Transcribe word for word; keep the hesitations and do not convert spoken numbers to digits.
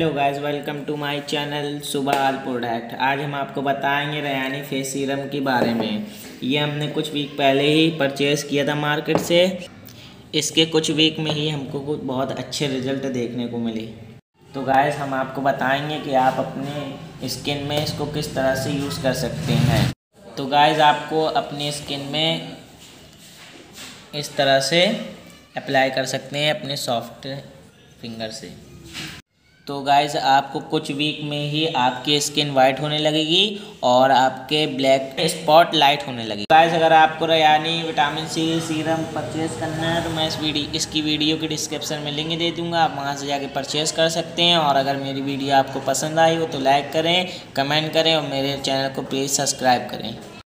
Hello guys, welcome to my channel सुबह product. आज हम आपको बताएंगे रयानी फेस सीरम के बारे में। ये हमने कुछ वीक पहले ही परचेज़ किया था मार्केट से। इसके कुछ वीक में ही हमको कुछ बहुत अच्छे रिजल्ट देखने को मिले। तो गाइस हम आपको बताएंगे कि आप अपने स्किन में इसको किस तरह से यूज़ कर सकते हैं। तो गाइस आपको अपनी स्किन में इस तरह से अप्लाई कर सकते हैं अपने सॉफ्ट फिंगर से। तो गाइस आपको कुछ वीक में ही आपकी स्किन वाइट होने लगेगी और आपके ब्लैक स्पॉट लाइट होने लगेगी। गाइस अगर आपको रयानी विटामिन सी सीरम परचेज़ करना है तो मैं इस वीडियो इसकी वीडियो के डिस्क्रिप्शन में लिंक दे दूंगा, आप वहां से जाके परचेज़ कर सकते हैं। और अगर मेरी वीडियो आपको पसंद आई हो तो लाइक करें, कमेंट करें और मेरे चैनल को प्लीज़ सब्सक्राइब करें।